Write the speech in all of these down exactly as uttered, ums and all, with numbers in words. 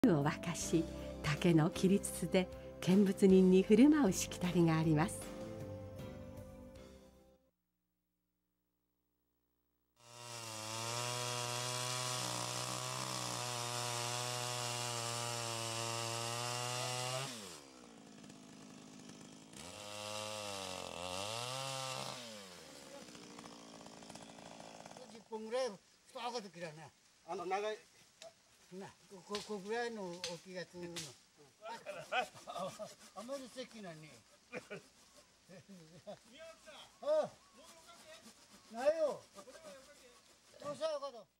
を沸かし、竹の切り筒で見物人に振る舞うしきたりがあります。 じゅっぽんぐらい太赤時だね。 あの長いな、ここぐらいの大きいやつの。あまり席なに。あ、ないよ。どうしたかと。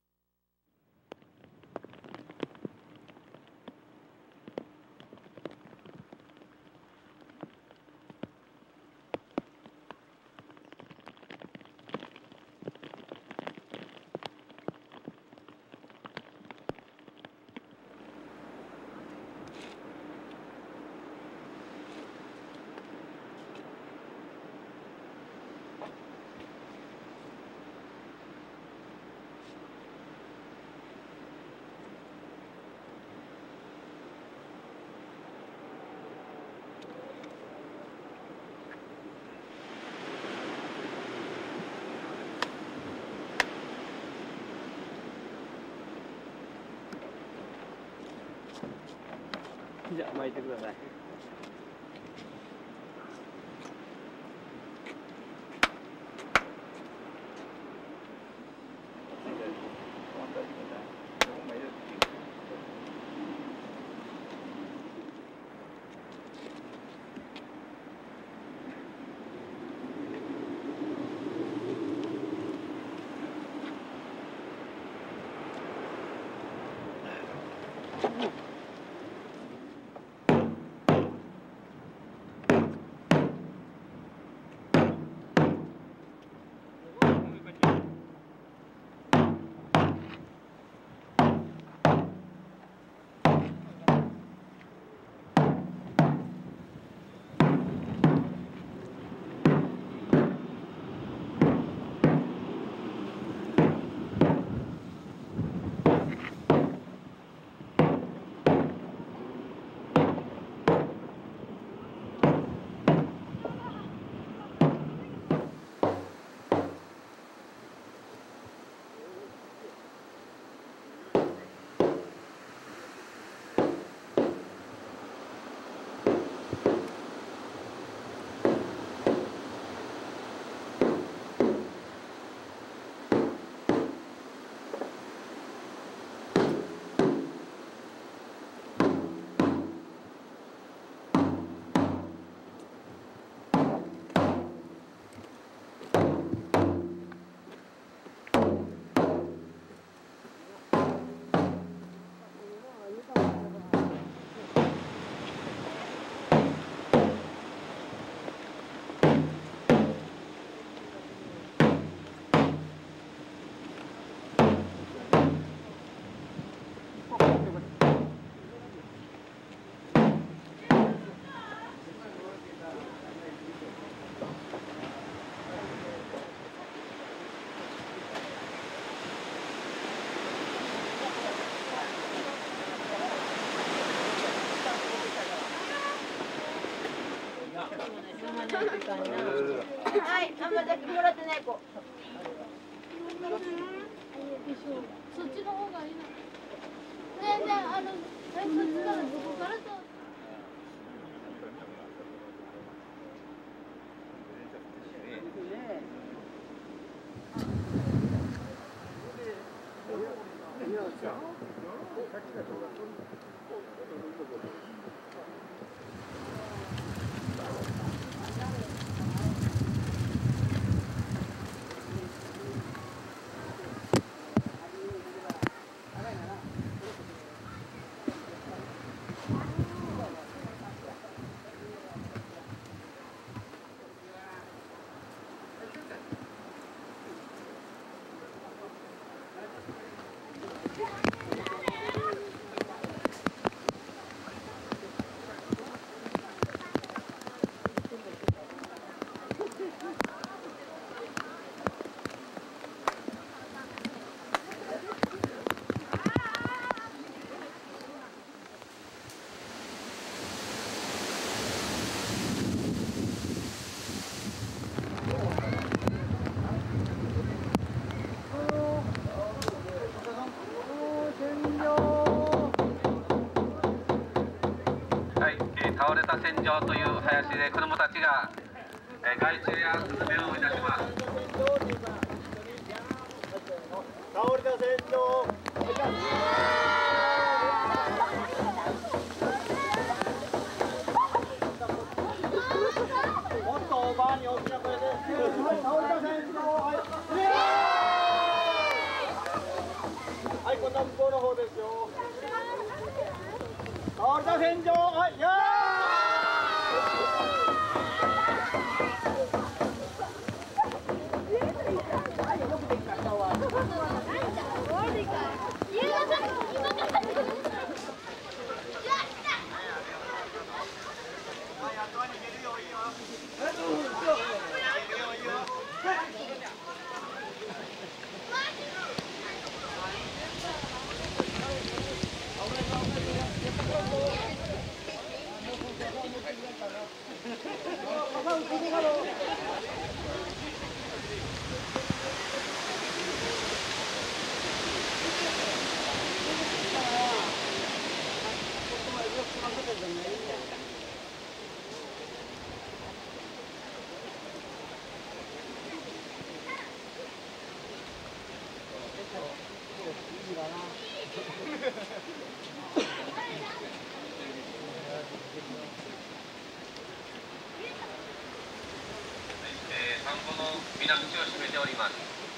じゃあ巻いてください。 はい、あんまだけもらってない子。そっちの方がいいな。ねえねえ、あの、え、そっちからどこからと。 倒れた戦場という林で子どもたちが害虫やスズメをいたします。 倒れた戦場。もっとオーバーに大きな声で。倒れた戦場。はい、今度は向こうの方ですよ。倒れた戦場。はい、やー。 田んぼの水口を閉めております。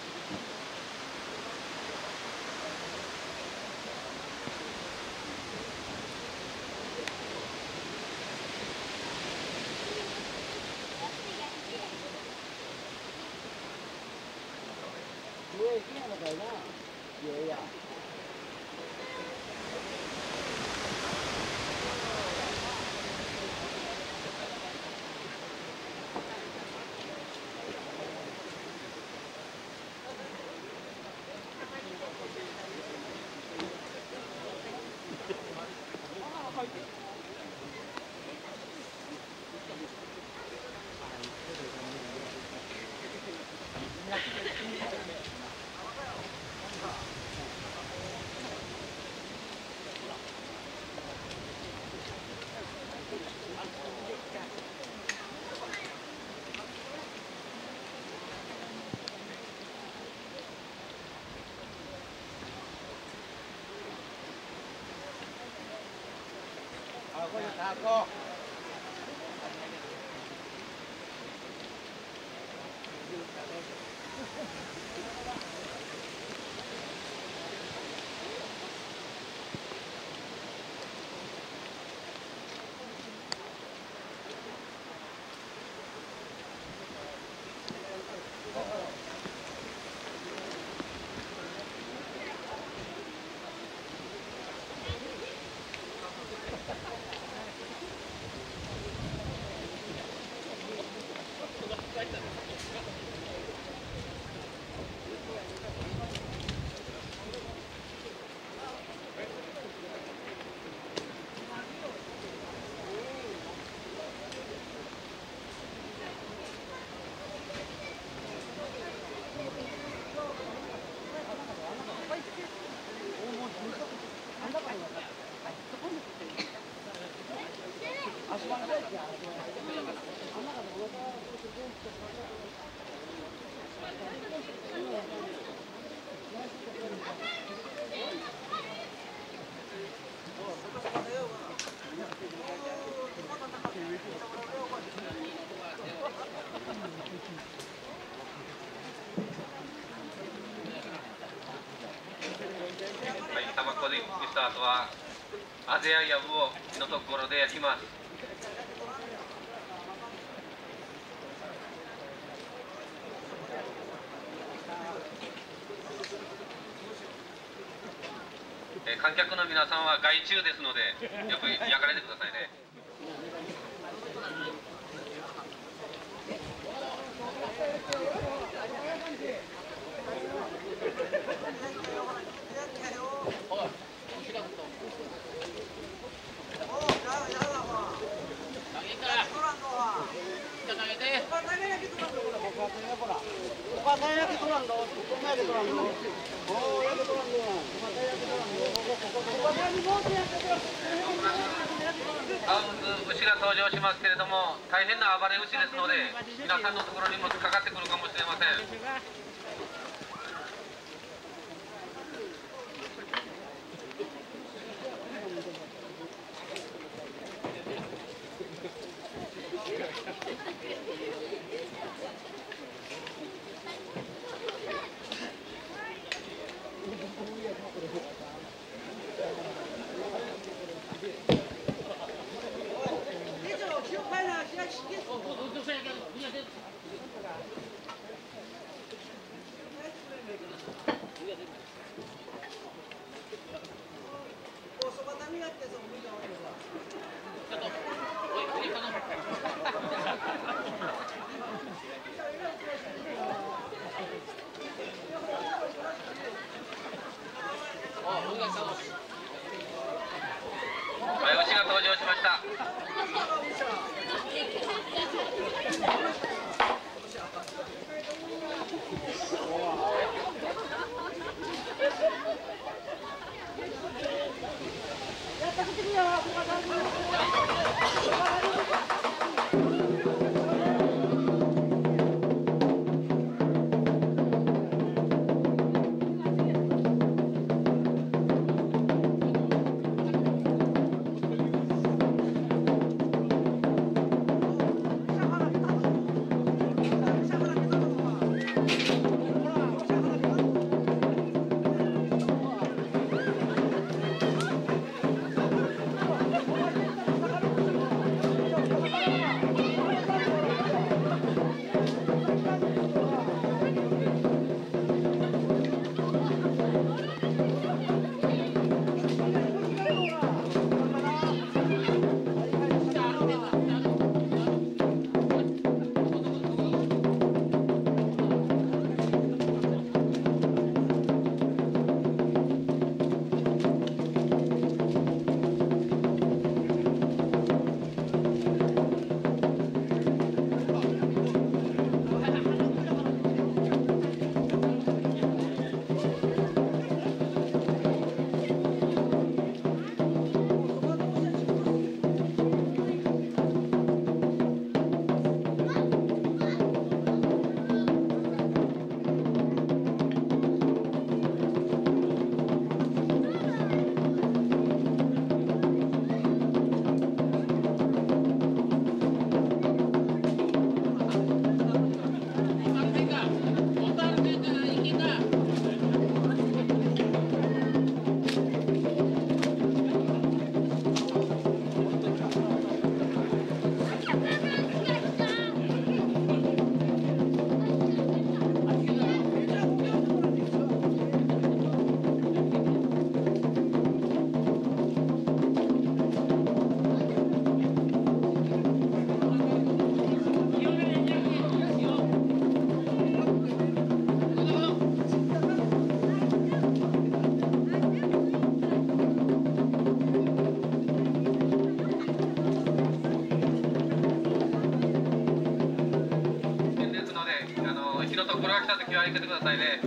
上行きなのかいな。上や。Ako. ここでした後はあぜややぶを火のところで焼きます。え観客の皆さんは害虫ですのでよく焼かれてくださいね。 青むつ牛が登場しますけれども、大変な暴れ牛ですので、皆さんのところにもかかってくるかもしれません。はい、牛が登場しました。来た時は行けてくださいね。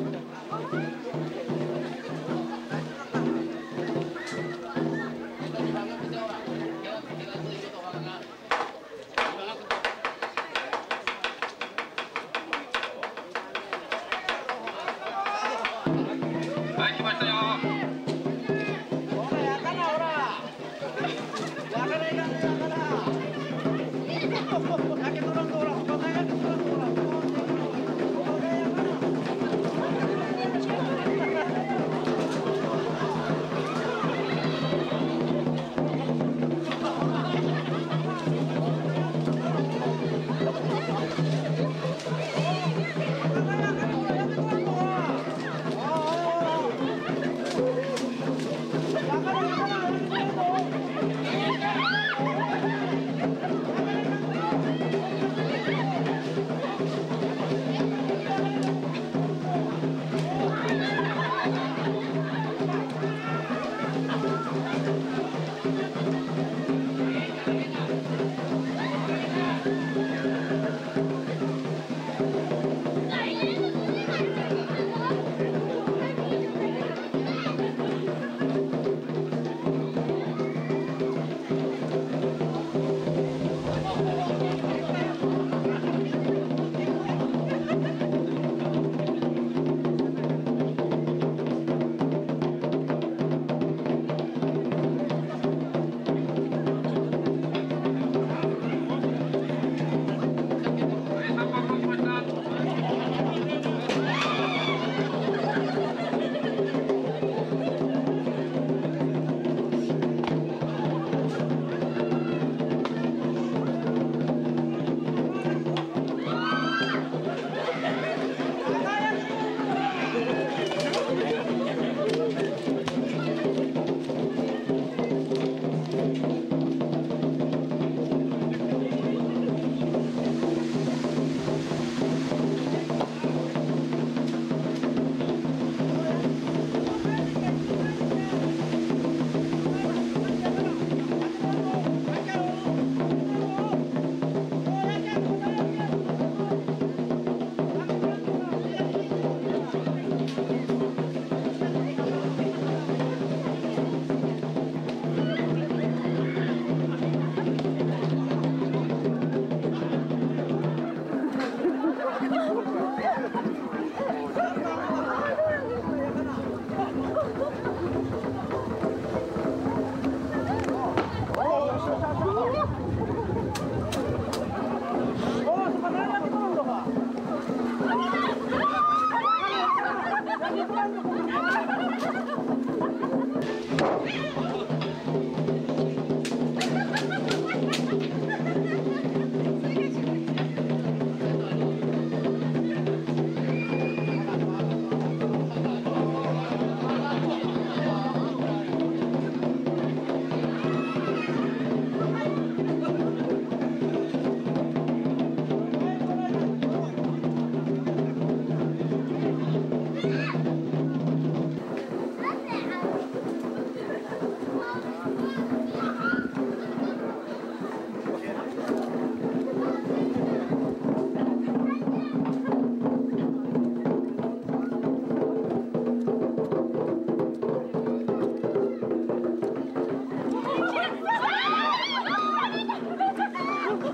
はい、来ましたよ。 ほら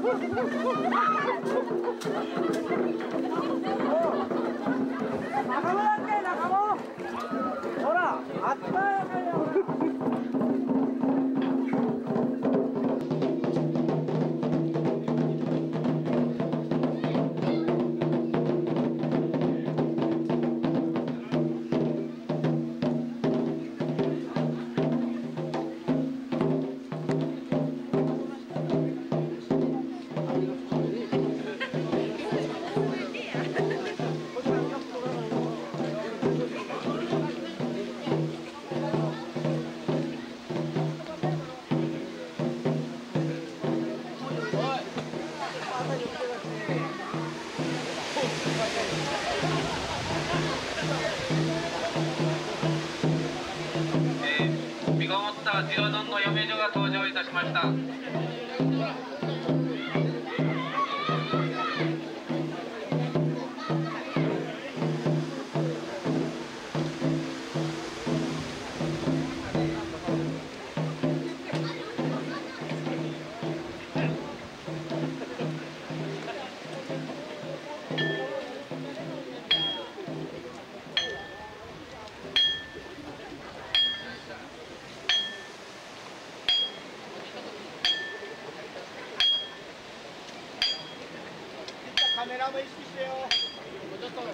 仲間だって仲間。ほら、あったやかよ。 身ごもったジオノンの嫁女が登場いたしました。 カメラも意識してよ。ちょっと。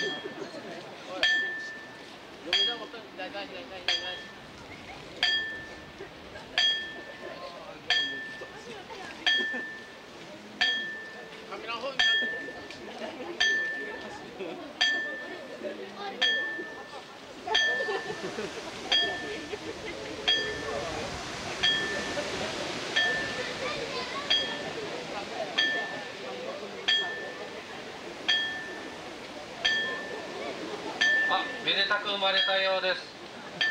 カメラの方に。 あ、めでたく生まれたようです。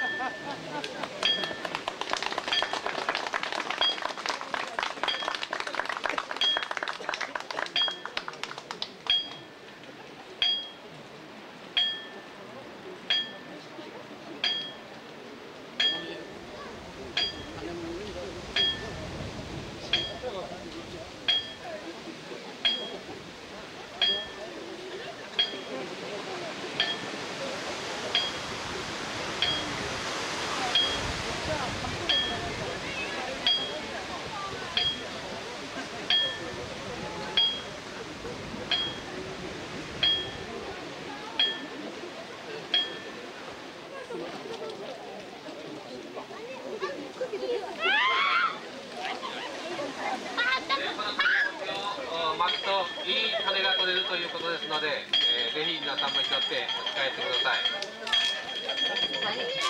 巻くといい羽が取れるということですので、えー、ぜひ皆さんも一緒に持ち帰ってください。